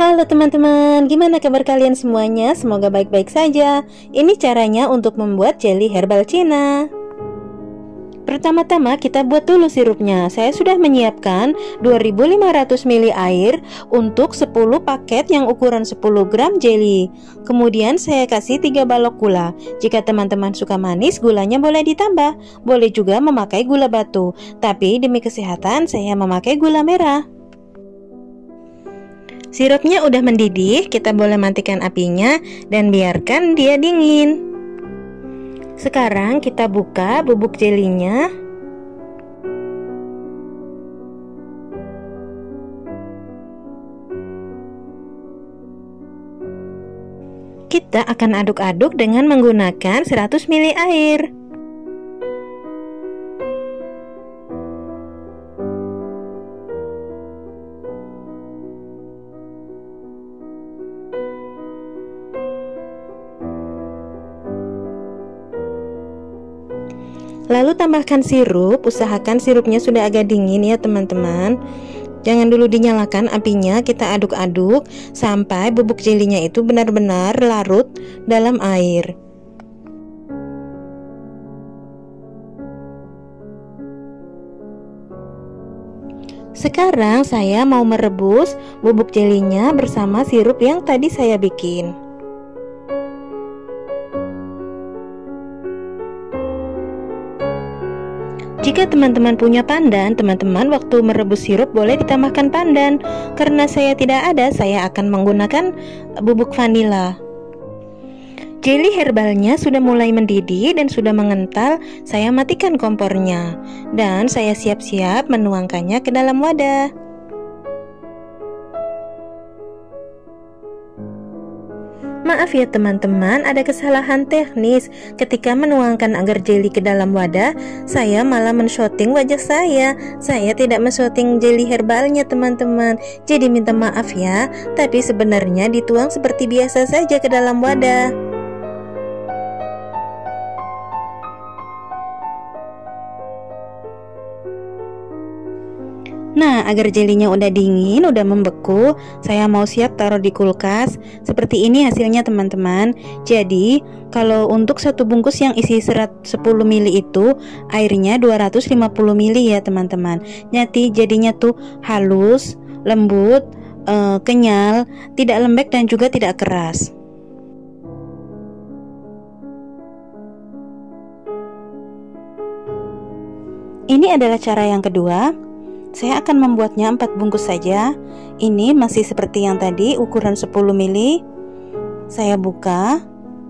Halo teman-teman, gimana kabar kalian semuanya? Semoga baik-baik saja. Ini caranya untuk membuat jelly herbal Cina. Pertama-tama kita buat dulu sirupnya. Saya sudah menyiapkan 2500 ml air untuk 10 paket yang ukuran 10 gram jelly. Kemudian saya kasih 3 balok gula. Jika teman-teman suka manis, gulanya boleh ditambah. Boleh juga memakai gula batu, tapi demi kesehatan saya memakai gula merah. Sirupnya udah mendidih, kita boleh matikan apinya dan biarkan dia dingin. Sekarang kita buka bubuk jelinya. Kita akan aduk-aduk dengan menggunakan 100 ml air. Lalu tambahkan sirup, usahakan sirupnya sudah agak dingin ya teman-teman. Jangan dulu dinyalakan apinya, kita aduk-aduk sampai bubuk jelinya itu benar-benar larut dalam air. Sekarang saya mau merebus bubuk jelinya bersama sirup yang tadi saya bikin. Jika teman-teman punya pandan, teman-teman waktu merebus sirup boleh ditambahkan pandan. Karena saya tidak ada, saya akan menggunakan bubuk vanila. Jelly herbalnya sudah mulai mendidih dan sudah mengental. Saya matikan kompornya dan saya siap-siap menuangkannya ke dalam wadah. Maaf ya teman-teman, ada kesalahan teknis. Ketika menuangkan agar jelly ke dalam wadah, saya malah men-shooting wajah saya. Saya tidak men-shooting jelly herbalnya teman-teman. Jadi minta maaf ya. Tapi sebenarnya dituang seperti biasa saja ke dalam wadah. Nah, agar jelinya udah dingin, udah membeku, saya mau siap taruh di kulkas. Seperti ini hasilnya teman-teman. Jadi, kalau untuk satu bungkus yang isi serat 10 ml itu, airnya 250 ml ya teman-teman. Jadinya tuh halus, lembut, kenyal, tidak lembek dan juga tidak keras. Ini adalah cara yang kedua. Saya akan membuatnya 4 bungkus saja. Ini masih seperti yang tadi, ukuran 10 ml. Saya buka.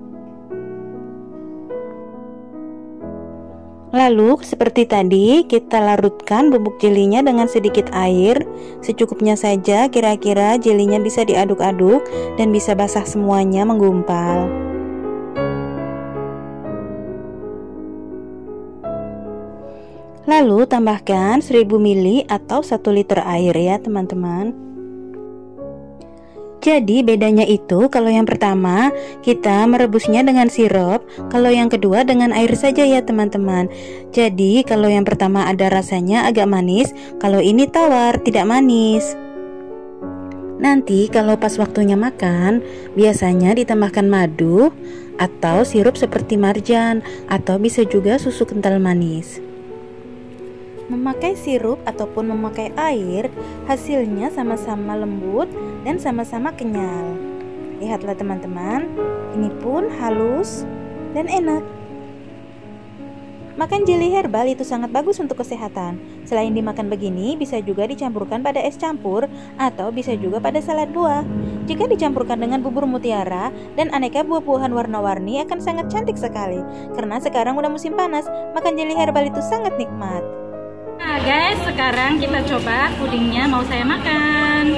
Lalu seperti tadi, kita larutkan bubuk jelinya dengan sedikit air. Secukupnya saja, kira-kira jelinya bisa diaduk-aduk dan bisa basah semuanya menggumpal. Lalu tambahkan 1000 ml atau 1 liter air ya teman-teman. Jadi bedanya itu, kalau yang pertama kita merebusnya dengan sirup, kalau yang kedua dengan air saja ya teman-teman. Jadi kalau yang pertama ada rasanya agak manis, kalau ini tawar, tidak manis. Nanti kalau pas waktunya makan, biasanya ditambahkan madu atau sirup seperti marjan, atau bisa juga susu kental manis. Memakai sirup ataupun memakai air, hasilnya sama-sama lembut dan sama-sama kenyal. Lihatlah teman-teman, ini pun halus dan enak. Makan jelly herbal itu sangat bagus untuk kesehatan. Selain dimakan begini, bisa juga dicampurkan pada es campur atau bisa juga pada salad buah. Jika dicampurkan dengan bubur mutiara dan aneka buah-buahan warna-warni akan sangat cantik sekali. Karena sekarang udah musim panas, makan jelly herbal itu sangat nikmat. Nah guys, sekarang kita coba pudingnya mau saya makan.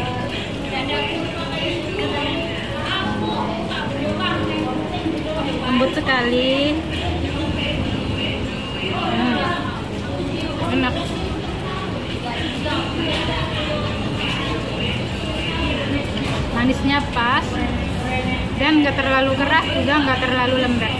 Lembut sekali. Enak. Manisnya pas dan nggak terlalu keras juga nggak terlalu lembek.